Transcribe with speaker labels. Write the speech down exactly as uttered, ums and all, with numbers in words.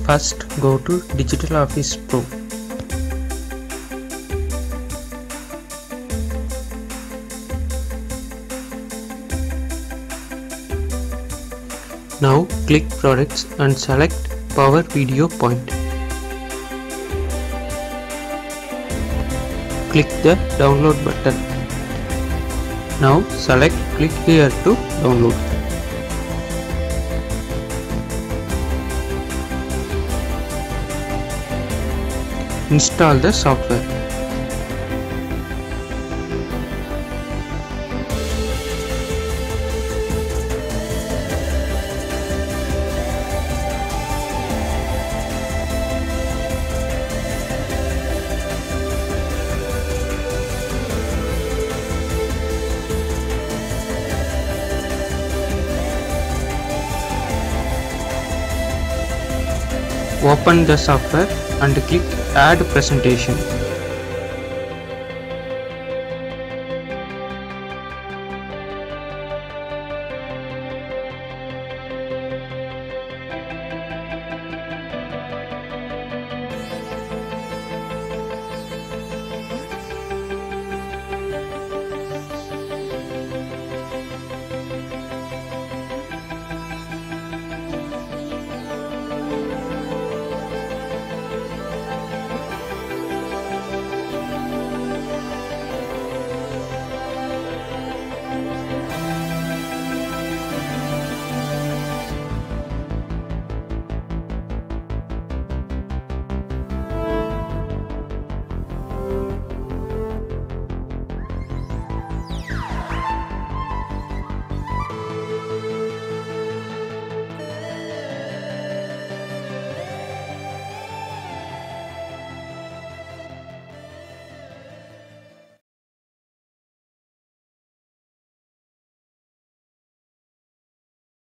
Speaker 1: First, go to Digital Office Pro. Now click Products and select Power Video Point. Click the Download button. Now select Click here to download. Install the software. Open the software and click Add Presentation.